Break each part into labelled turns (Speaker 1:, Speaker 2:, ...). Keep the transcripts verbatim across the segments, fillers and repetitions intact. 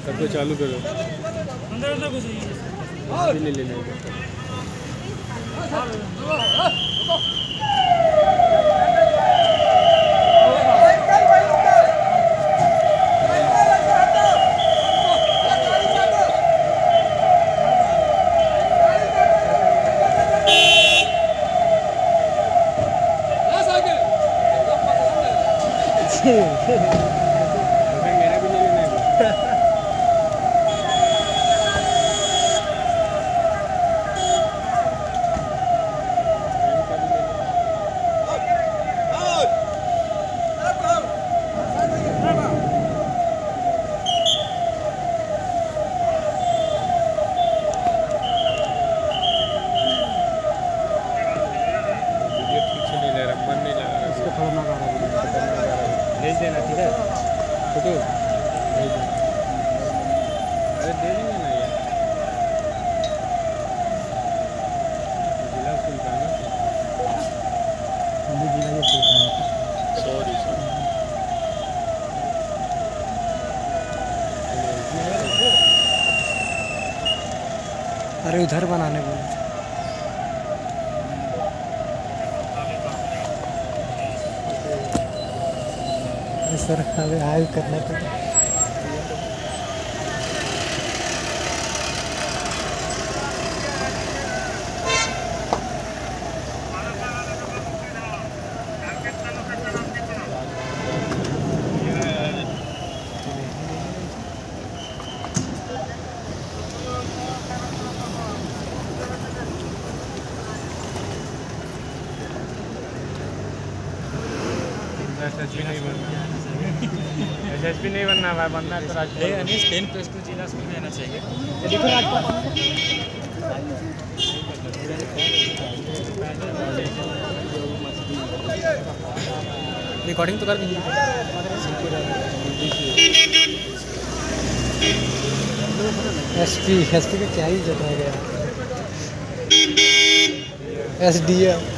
Speaker 1: सबको चालू करो।
Speaker 2: अंदर अंदर घुस
Speaker 1: ले ले ले मेरा भी ले लेना है। भेज देना ठीक है फोटो भेज देना। अरे दे देंगे ना यार जिला सुल्तान जिला सुल्तान सॉरी
Speaker 3: अरे उधर बनाने बोले सर हमें हाई करना पड़ेगा।
Speaker 1: एसएसपी नहीं बनना एसएसपी नहीं बनना भाई, बनना तो Rajpal.
Speaker 2: Anish ten plus two जिला स्कूल में आना चाहिए।
Speaker 3: देखो राजपाल रिकॉर्डिंग तो कर दी। एसपी एसपी का क्या ही जगह है गया। एसडीएम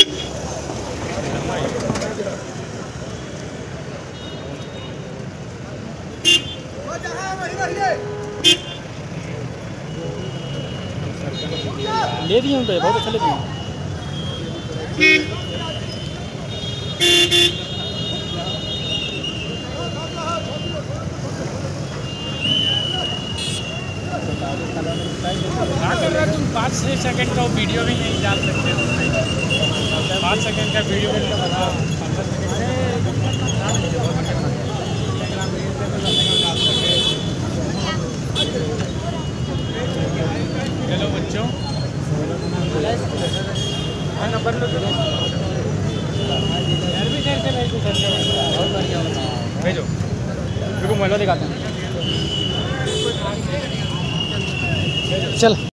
Speaker 3: ले दिए उनको, बहुत अच्छा ले दिए।
Speaker 2: तुम पाँच छः सेकंड का वीडियो भी नहीं डाल सकते हो। पाँच सेकंड का वीडियो भी बताओ। चलो बच्चों नंबर लो भेजो,
Speaker 3: रुको मोबाइल दिखाता हूँ। चल